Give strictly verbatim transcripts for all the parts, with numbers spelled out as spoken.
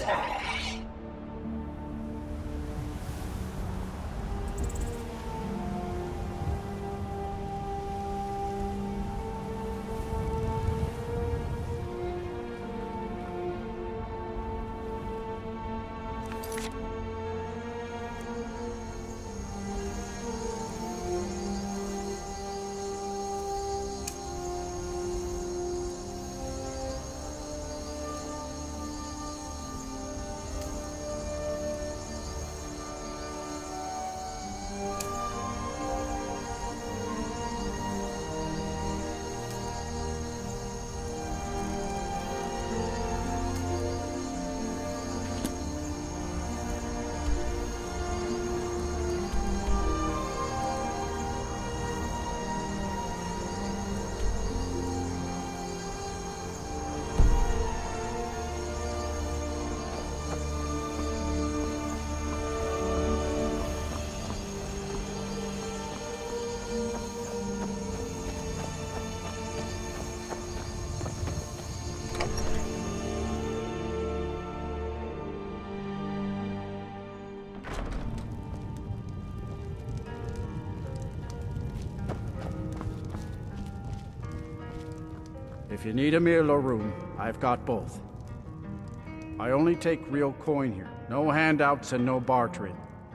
If you need a meal or room, I've got both. I only take real coin here. No handouts and no bartering.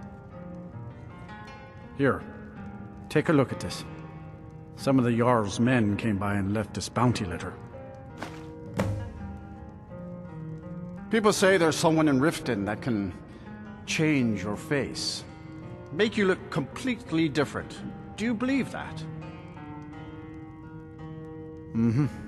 Here, take a look at this. Some of the Jarl's men came by and left this bounty letter. People say there's someone in Riften that can change your face. Make you look completely different. Do you believe that? Mm-hmm.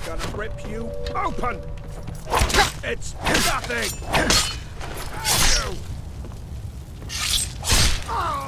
Gonna rip you open! It's nothing! You! Oh!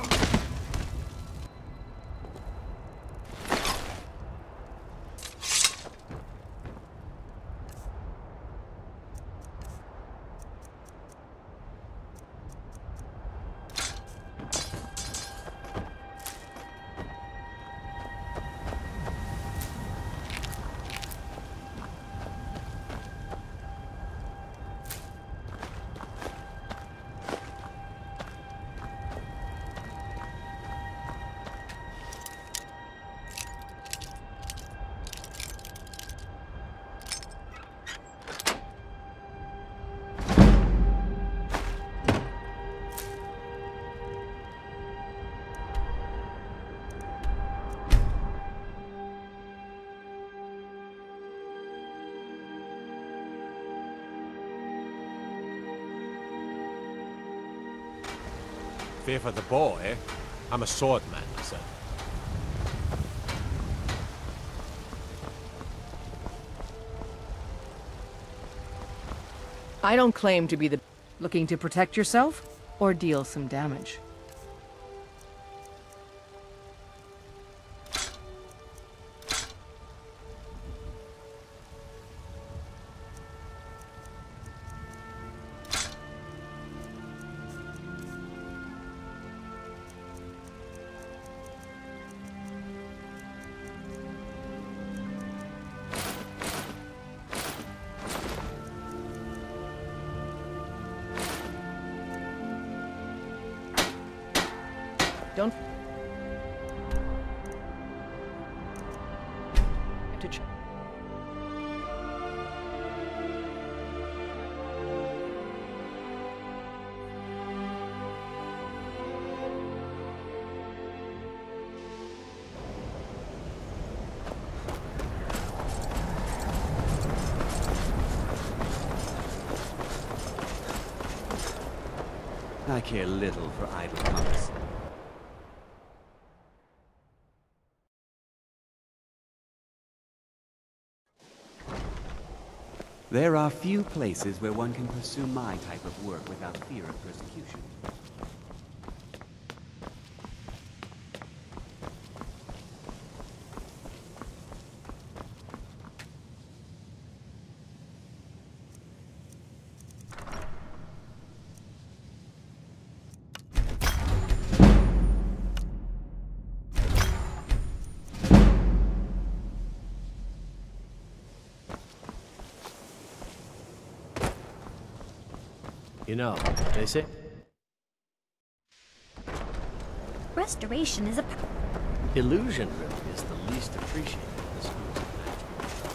Fear for the boy? I'm a swordman, sir. I don't claim to be the... Looking to protect yourself? Or deal some damage? Don't... To ch I care little for idle conversation. There are few places where one can pursue my type of work without fear of persecution. You know, they say... Restoration is a... illusion really is the least appreciated in the schools of magic.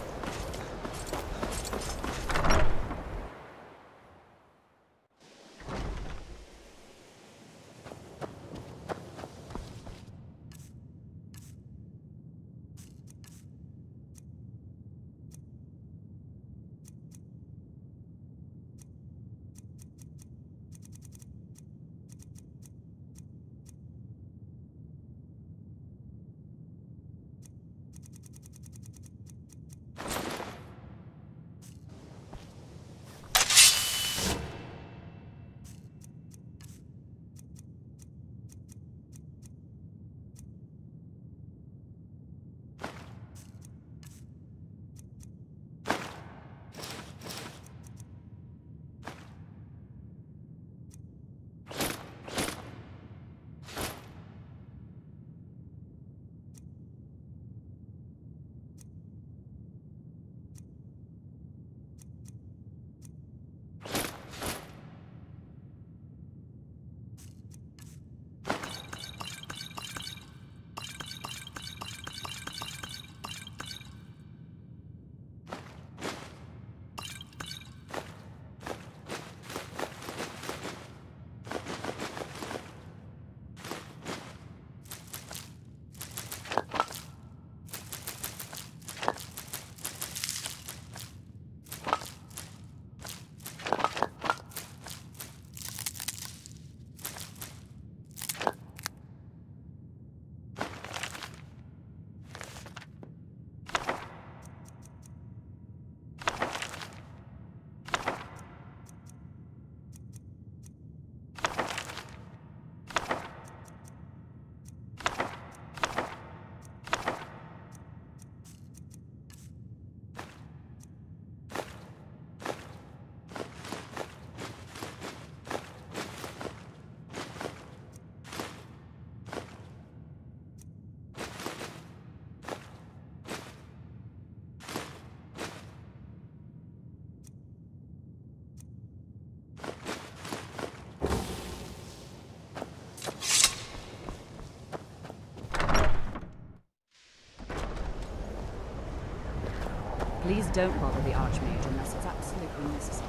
Please don't bother the Archmage unless it's absolutely necessary.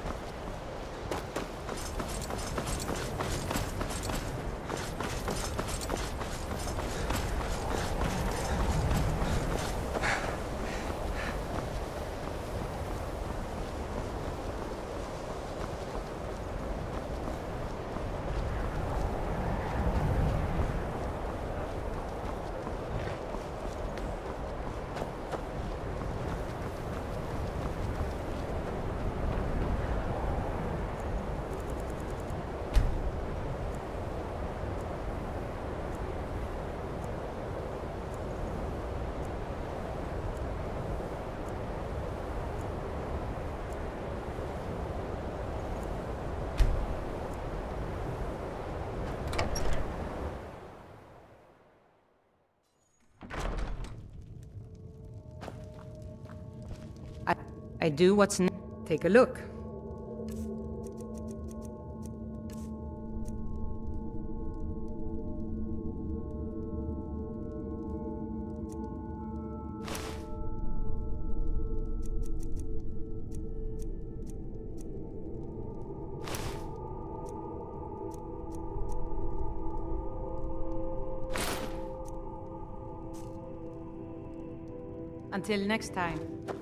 I, I do what's n- Take a look. Until next time.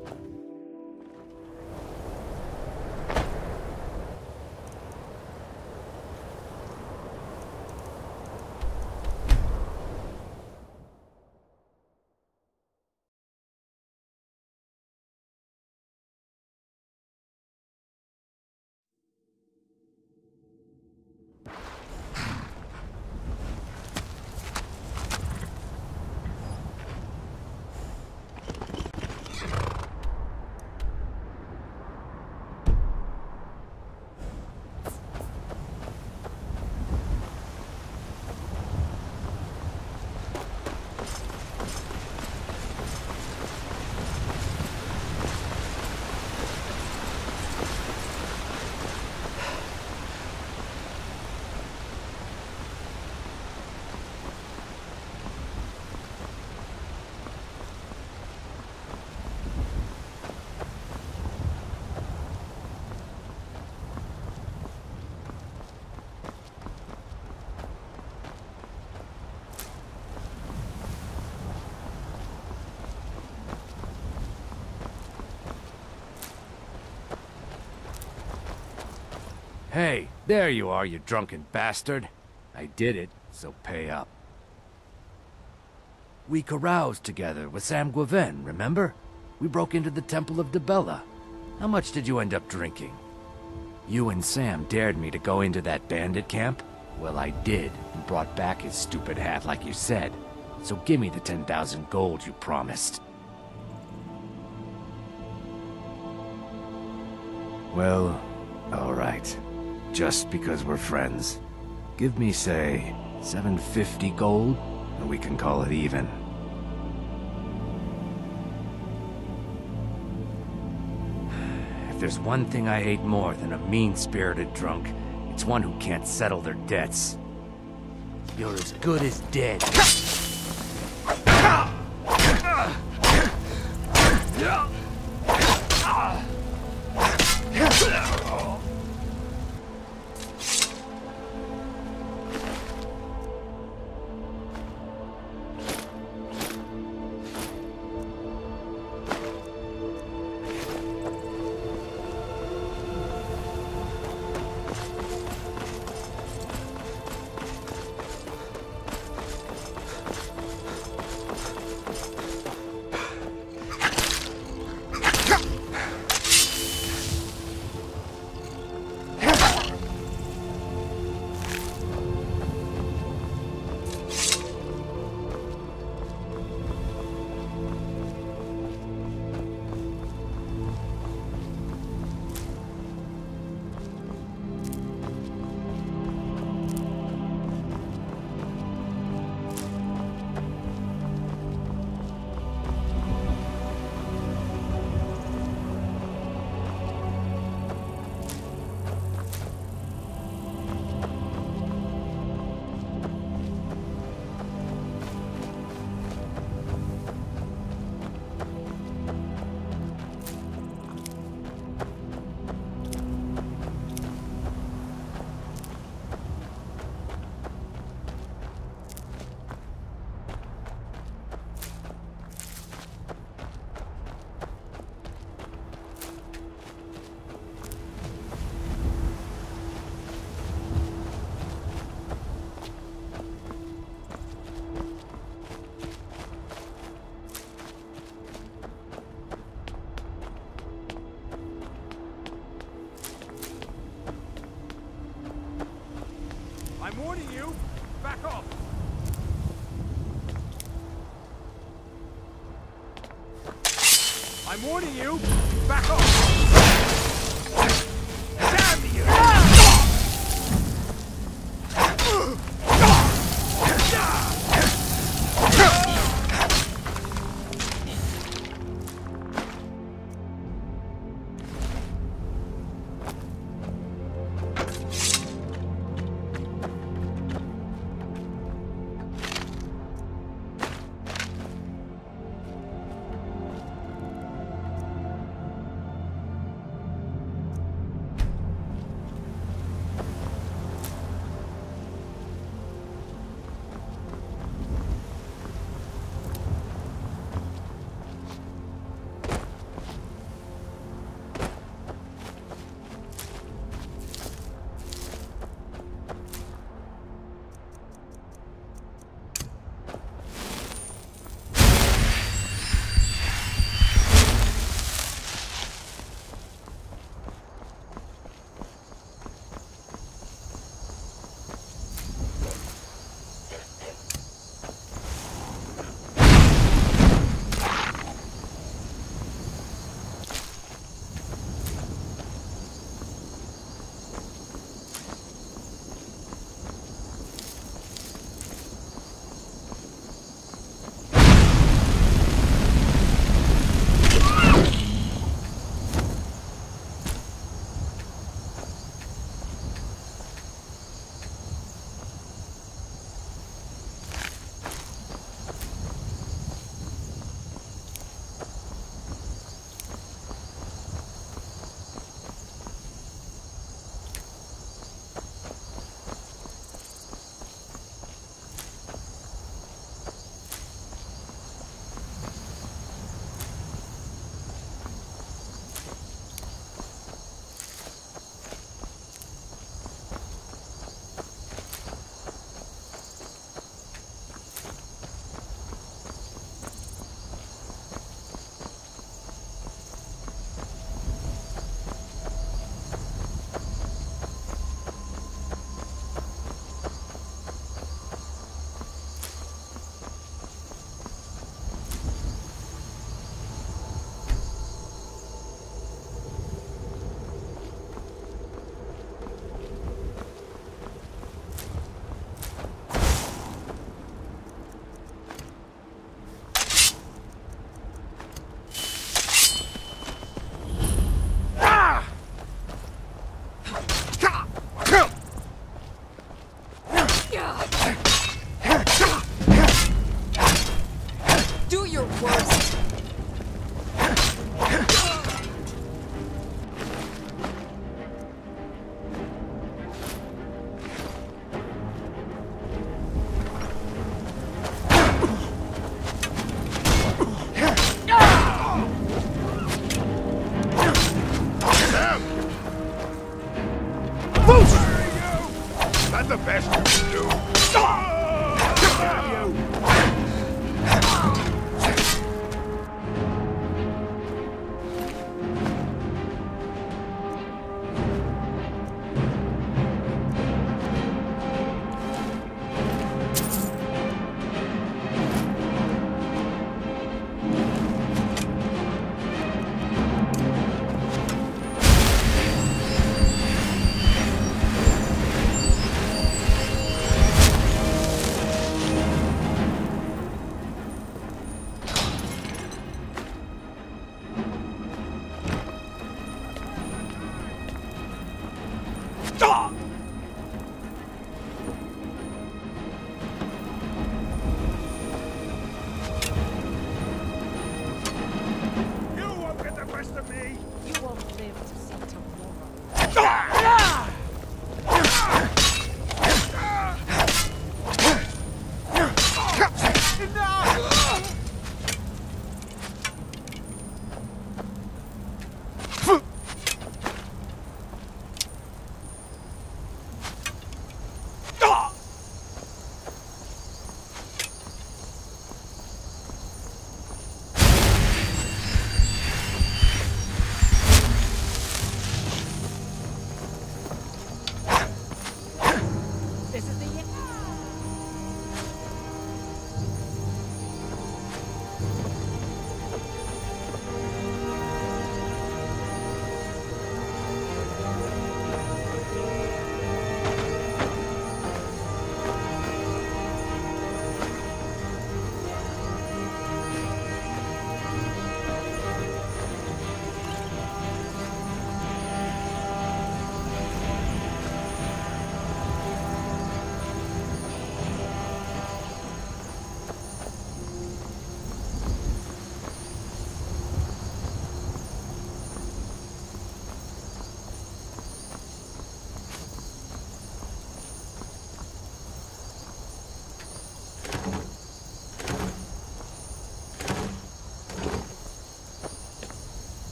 Hey, there you are, you drunken bastard. I did it, so pay up. We caroused together with Sam Guiven, remember? We broke into the Temple of Dibella. How much did you end up drinking? You and Sam dared me to go into that bandit camp? Well, I did, and brought back his stupid hat like you said. So give me the ten thousand gold you promised. Well, all right. Just because we're friends. Give me, say, seven fifty gold, and we can call it even. If there's one thing I hate more than a mean-spirited drunk, it's one who can't settle their debts. You're as good as dead. I'm warning you! Back off! Damn you!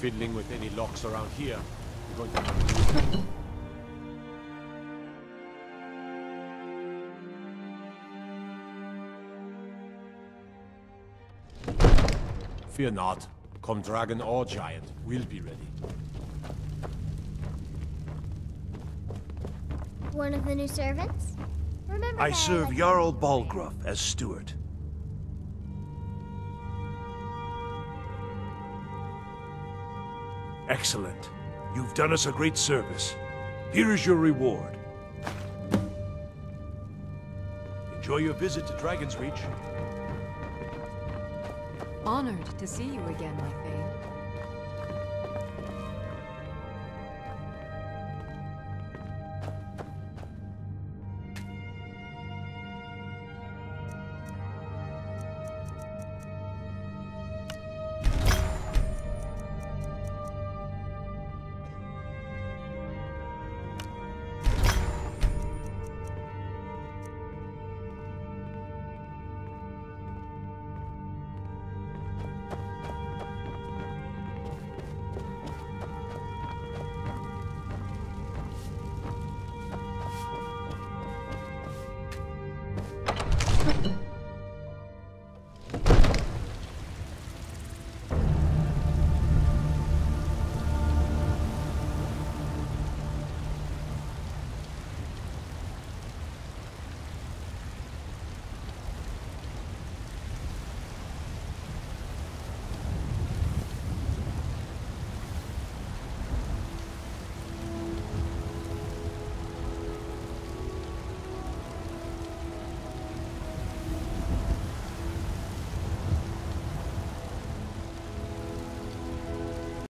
fiddling with any locks around here. You're going to... Fear not. Come dragon or giant, we'll be ready. One of the new servants? Remember I that serve like Jarl you. Balgruuf as steward. Excellent. You've done us a great service. Here is your reward. Enjoy your visit to Dragon's Reach. Honored to see you again, my Thane.